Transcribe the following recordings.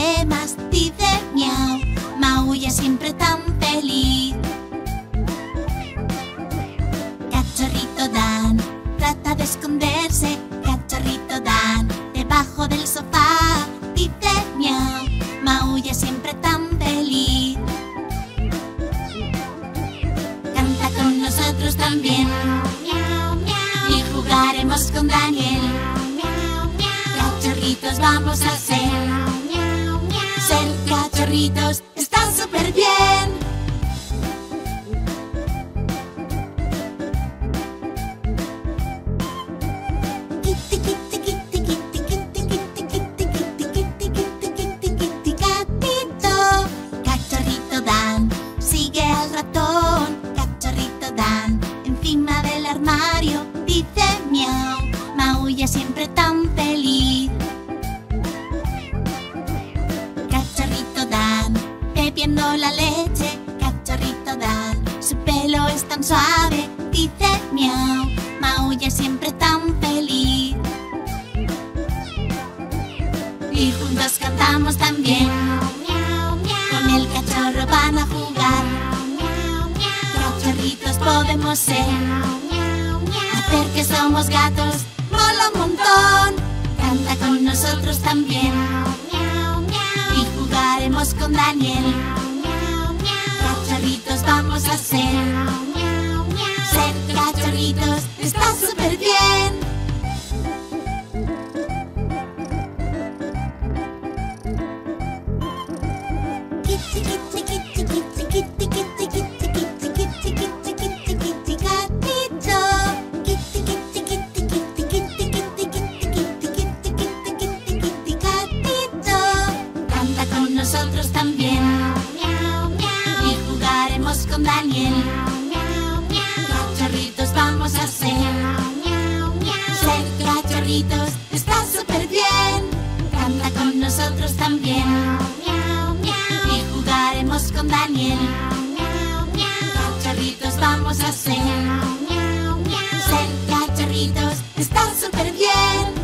problemas, dice miau. Maulla siempre tan feliz. Cachorrito Dan trata de esconderse. Cachorrito Dan debajo del sofá, dice miau. Maulla siempre tan feliz. Canta con nosotros también. Y jugaremos con Daniel. Cachorritos vamos a ser. Ser cachorritos está súper bien. Cachorrito Dan sigue al ratón. Cachorrito Dan encima del armario, dice miau. Maulla siempre tan feliz. Cachorrito Dan bebiendo la leche. Cachorrito Dan, su pelo es tan suave, dice miau. Maulla siempre tan feliz. Y juntos cantamos también. Con el cachorro van a jugar. Cachorritos podemos ser. Hacer que somos gatos mola un montón. Canta con nosotros también. Y jugaremos con Daniel. Cachorritos vamos a ser. Ser cachorritos está súper bien. Canta con nosotros también. Y jugaremos con Daniel. Cachorritos vamos a ser. Ser cachorritos está súper bien. Canta con nosotros también. Y jugaremos con Daniel. Cachorritos vamos a ser. Ser cachorritos está súper bien.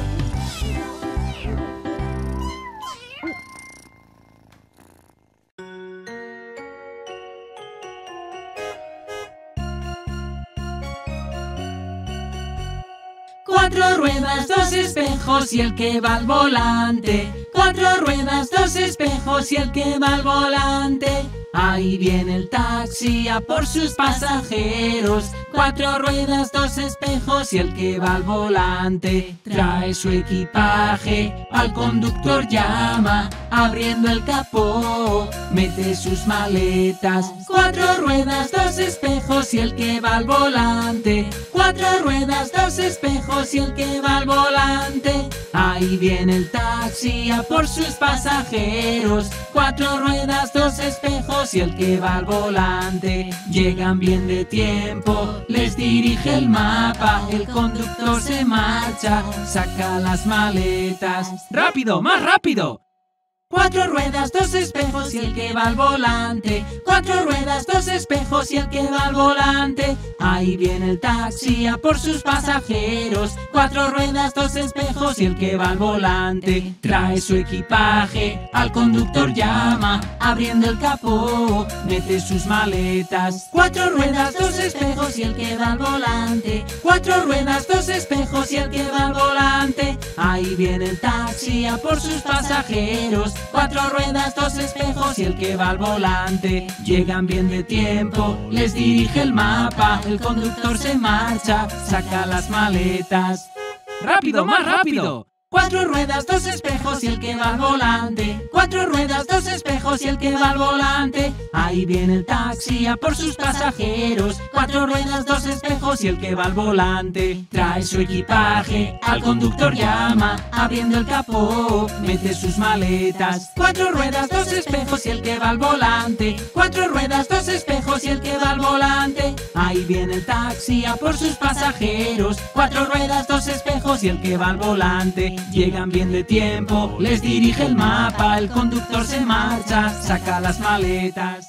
Cuatro ruedas, dos espejos y el que va al volante. Cuatro ruedas, dos espejos y el que va al volante. Ahí viene el taxi a por sus pasajeros. Cuatro ruedas, dos espejos y el que va al volante. Trae su equipaje, al conductor llama, abriendo el capó, mete sus maletas. Cuatro ruedas, dos espejos y el que va al volante. Cuatro ruedas, dos espejos y el que va al volante. Ahí viene el taxi a por sus pasajeros. Cuatro ruedas, dos espejos y el que va al volante. Llegan bien de tiempo, les dirige el mapa. El conductor se marcha, saca las maletas. ¡Rápido, más rápido! Cuatro ruedas, dos espejos y el que va al volante. Cuatro ruedas, dos espejos y el que va al volante. Ahí viene el taxi a por sus pasajeros. Cuatro ruedas, dos espejos y el que va al volante. Trae su equipaje, al conductor llama, abriendo el capó, mete sus maletas. Cuatro ruedas, dos espejos y el que va al volante. Cuatro ruedas, dos espejos y el que va al volante. Ahí viene el taxi a por sus pasajeros. Cuatro ruedas, dos espejos y el que va al volante. Llegan bien de tiempo, les dirige el mapa. El conductor se marcha, saca las maletas. ¡Rápido, más rápido! Cuatro ruedas, dos espejos y el que va al volante. Cuatro ruedas, dos espejos y el que va al volante. Ahí viene el taxi a por sus pasajeros. Cuatro ruedas, dos espejos y el que va al volante. Trae su equipaje, al conductor llama, abriendo el capó, mete sus maletas. Cuatro ruedas, dos espejos y el que va al volante. Cuatro ruedas, dos espejos y el que va al volante. Ahí viene el taxi a por sus pasajeros. Cuatro ruedas, dos espejos y el que va al volante. Llegan bien de tiempo, les dirige el mapa. El conductor se marcha, saca las maletas.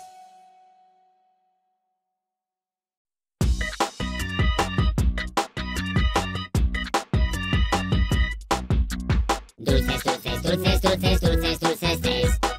Dulces, dulces, dulces, dulces, dulces, dulces,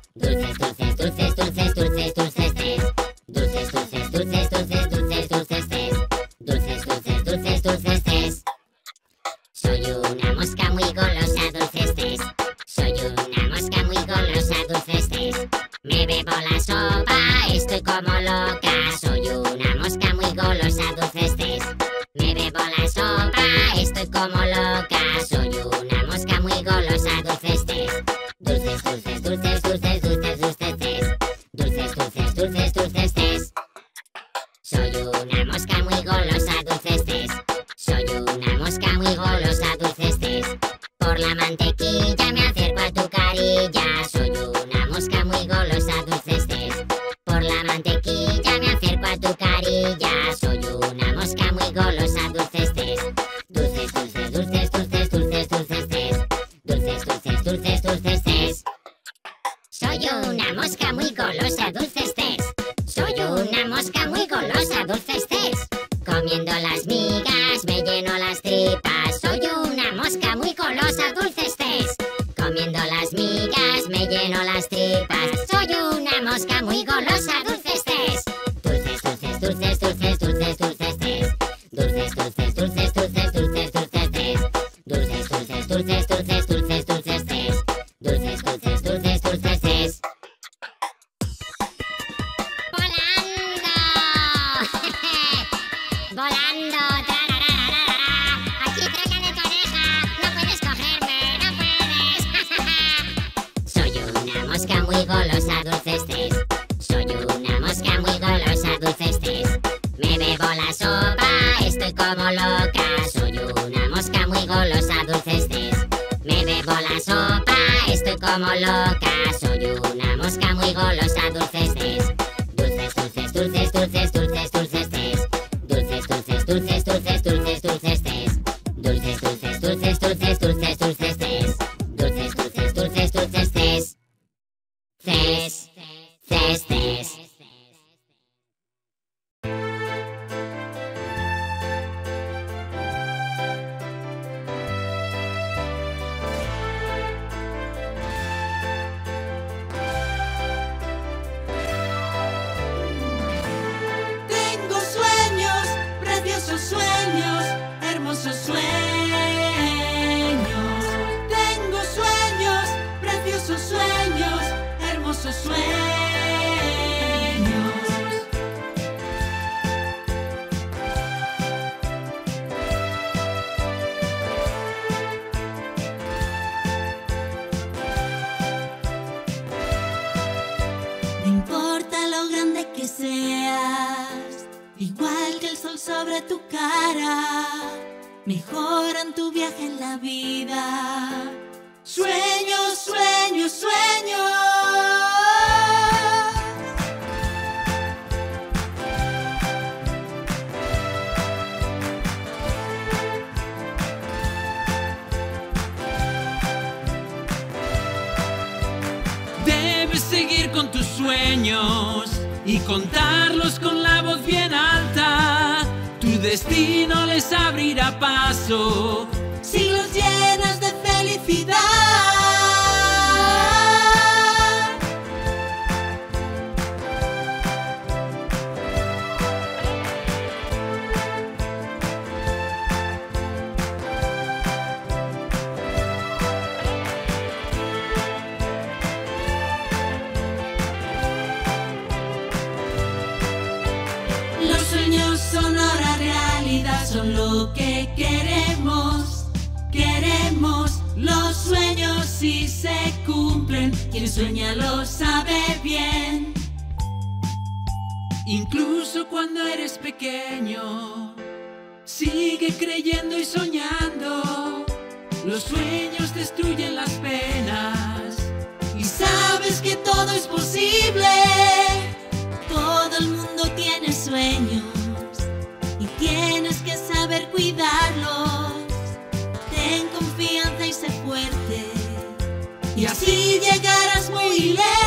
Me bebo la sopa, estoy como loca. Soy una mosca muy golosa, dulces tés. Me bebo la sopa, estoy como loca. Soy una mosca muy golosa, dulces tés. Dulces, dulces, dulces, dulces, dulces, dulces tés. Dulces, dulces, dulces, dulces tés. Soy una mosca muy golosa, dulces tés. Soy una mosca muy golosa, dulces tés. Por la mantequilla me acerco a tu carilla. Soy una mosca muy golosa, dulces tés. Por la mantequilla me acerco a tu carilla. Soy una mosca muy golosa, dulces tés. Dulces, dulces, dulces, dulces, dulces, dulces tés. Dulces, dulces, dulces, dulces tés. Soy una mosca muy golosa, dulces tés. Soy una mosca muy golosa, dulces tés. Comiendo las migas me lleno las tripas. Soy una mosca muy golosa, dulces tés. Comiendo las migas me lleno las tripas. Soy una mosca muy golosa, dulces tés. Dulces, dulces, dulces, dulces, dulces, dulces tés. Dulces, dulces, dulces, dulces, dulces, dulces tés. Dulces, dulces, dulces, dulces, dulces, dulces tés. Dulces, dulces, dulces, dulces tés. ¡Volando! ¡Volando! ¡Tararararara! Aquí cerca de tu oreja. No puedes cogerme, no puedes. Soy una mosca muy golosa, dulces tés. Soy una mosca muy golosa, dulces tés. Me bebo la sopa, estoy como loca. Soy una mosca muy golosa, dulces tés. Me bebo la sopa, estoy como loca. Soy una mosca muy golosa, dulces tés. Dulces, dulces, dulces, dulces, dulces, dulces tés. Dulces, dulces, dulces, dulces, dulces, dulces tés. Dulces, dulces, dulces, dulces, dulces, dulces tés. Dulces, dulces, dulces, dulces tés. Tés, tés, tés. Tengo sueños, preciosos sueños, hermosos sueños. Tengo sueños, preciosos sueños, hermosos sueños. No importa lo grande que seas, igual que el sol sobre tu cara, mejoran tu viaje en la vida. Sueños, sueños, sueños. Debes seguir con tus sueños y contarlos con la voz bien alta. Tu destino les abrirá paso Si los llenas de felicidad. Los sueños son ahora realidad, son lo que queremos. Queremos los sueños si se cumplen. Quien sueña lo sabe bien. incluso cuando eres pequeño. Sigue creyendo y soñando. Los sueños destruyen las penas. Y sabes que todo es posible. Todo el mundo tiene sueños y tienes que saber cuidarlos. Ten confianza y sé fuerte, y así llegarás muy lejos.